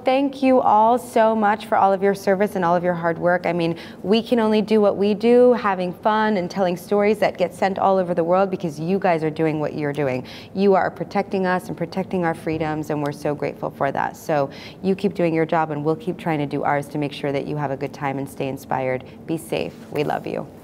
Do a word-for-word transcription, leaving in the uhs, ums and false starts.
Thank you all so much for all of your service and all of your hard work. I mean, we can only do what we do, having fun and telling stories that get sent all over the world because you guys are doing what you're doing. You are protecting us and protecting our freedoms, and we're so grateful for that. So you keep doing your job, and we'll keep trying to do ours to make sure that you have a good time and stay inspired. Be safe. We love you.